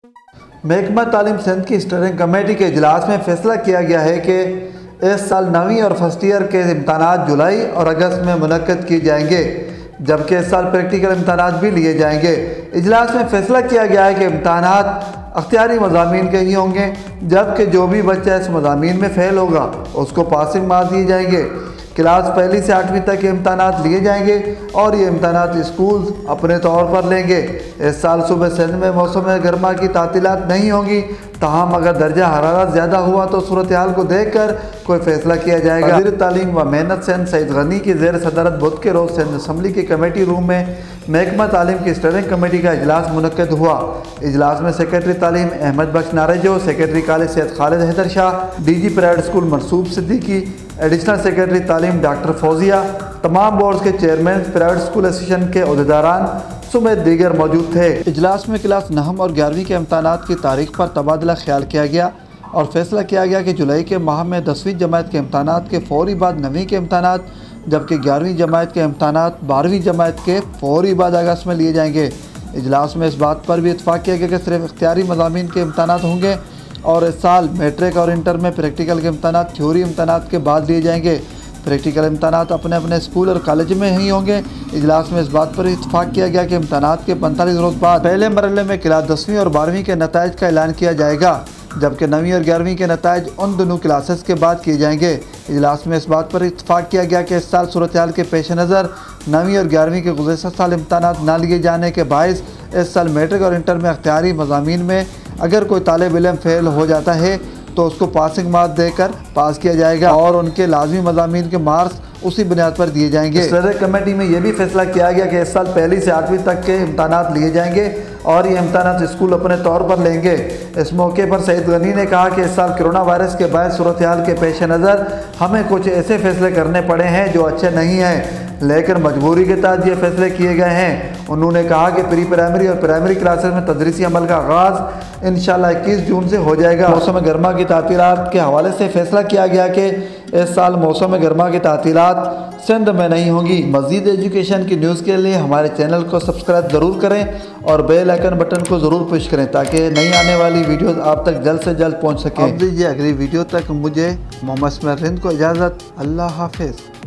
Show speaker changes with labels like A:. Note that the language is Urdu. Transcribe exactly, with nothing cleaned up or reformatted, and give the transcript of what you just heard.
A: محکمہ تعلیم سندھ کی اسٹیئرنگ کمیٹی کے اجلاس میں فیصلہ کیا گیا ہے کہ اس سال نویں اور فرسٹ ایئر کے امتحانات جولائی اور اگست میں منعقد کیے جائیں گے، جبکہ اس سال پریکٹیکل امتحانات بھی لیے جائیں گے۔ اجلاس میں فیصلہ کیا گیا ہے کہ امتحانات اختیاری مضامین کے ہی ہوں گے، جبکہ جو بھی بچہ اس مضامین میں فیل ہوگا اس کو پاسنگ مارکس دیے جائیں گے۔ کلاس پہلی سے آٹھویں تک کے امتحانات لیے جائیں گے اور یہ امتحانات اسکولز اپنے طور پر لیں گے۔ اس سال صوبہ سندھ میں موسم گرما کی تعطیلات نہیں ہوں گی، تاہم اگر درجہ حرارت زیادہ ہوا تو صورتحال کو دیکھ کر کوئی فیصلہ کیا جائے گا۔ وزیر تعلیم و محنت سندھ سعید غنی کی زیر صدارت بدھ کے روز سندھ اسمبلی کے کمیٹی روم میں محکمہ تعلیم کی اسٹیئرنگ کمیٹی کا اجلاس منعقد ہوا۔ اجلاس میں سیکرٹری تعلیم Ahmed Bakhsh Narejo, secretary college Syed Khalid Haider Shah, D G private school Marsoob Siddiqui, additional secretary تعلیم ڈاکٹر فوزیہ، تمام بورڈز کے چیئرمین، پرائیویٹ اسکول ایسوسی کے عہدیداران سمیت دیگر موجود تھے۔ اجلاس میں کلاس نہم اور گیارہویں کے امتحانات کی تاریخ پر تبادلہ خیال کیا گیا اور فیصلہ کیا گیا کہ جولائی کے ماہ میں دسویں جماعت کے امتحانات کے فوری بعد نویں کے امتحانات، جبکہ گیارہویں جماعت کے امتحانات بارہویں جماعت کے فوری بعد اگست میں لیے جائیں گے۔ اجلاس میں اس بات پر بھی اتفاق کیا گیا کہ صرف اختیاری مضامین کے امتحانات ہوں گے اور اس سال میٹرک اور انٹر میں پریکٹیکل کے امتحانات تھیوری امتحانات کے بعد لیے جائیں گے۔ پریکٹیکل امتحانات اپنے اپنے اسکول اور کالج میں ہی ہوں گے۔ اجلاس میں اس بات پر اتفاق کیا گیا کہ امتحانات کے پینتالیس روز بعد پہلے مرحلے میں کلاس دسویں اور بارہویں کے نتائج کا اعلان کیا جائے گا، جبکہ نویں اور گیارہویں کے نتائج ان دونوں کلاسز کے بعد کیے جائیں گے۔ اجلاس میں اس بات پر اتفاق کیا گیا کہ اس سال صورتحال کے پیش نظر نویں اور گیارہویں کے گزشتہ سال امتحانات نہ لیے جانے کے باعث اس سال میٹرک اور انٹر میں اختیاری مضامین میں اگر کوئی طالب علم فیل ہو جاتا ہے تو اس کو پاسنگ مارکس دے کر پاس کیا جائے گا اور ان کے لازمی مضامین کے مارکس اسی بنیاد پر دیے جائیں گے۔ اسٹیئرنگ کمیٹی میں یہ بھی فیصلہ کیا گیا کہ اس سال پہلی سے آٹھویں تک کے امتحانات لیے جائیں گے اور یہ امتحانات اسکول اپنے طور پر لیں گے۔ اس موقع پر سعید غنی نے کہا کہ اس سال کرونا وائرس کے باعث صورتحال کے پیش نظر ہمیں کچھ ایسے فیصلے کرنے پڑے ہیں جو اچھے نہیں ہیں، لیکن مجبوری کے تحت یہ فیصلے کیے گئے ہیں۔ انہوں نے کہا کہ پری پرائمری اور پرائمری کلاسز میں تدریسی عمل کا آغاز انشاءاللہ اکیس جون سے ہو جائے گا۔ موسم گرما کی تعطیلات کے حوالے سے فیصلہ کیا گیا کہ اس سال موسم گرما کی تعطیلات سندھ میں نہیں ہوں گی۔ مزید ایجوکیشن کی نیوز کے لیے ہمارے چینل کو سبسکرائب ضرور کریں اور بیل آئیکن بٹن کو ضرور پش کریں تاکہ نئی آنے والی ویڈیوز آپ تک جلد سے جلد پہنچ سکیں۔ اب دیجیے اگلی ویڈیو تک مجھے محمد اسماعیل رند کو اجازت۔ اللہ حافظ۔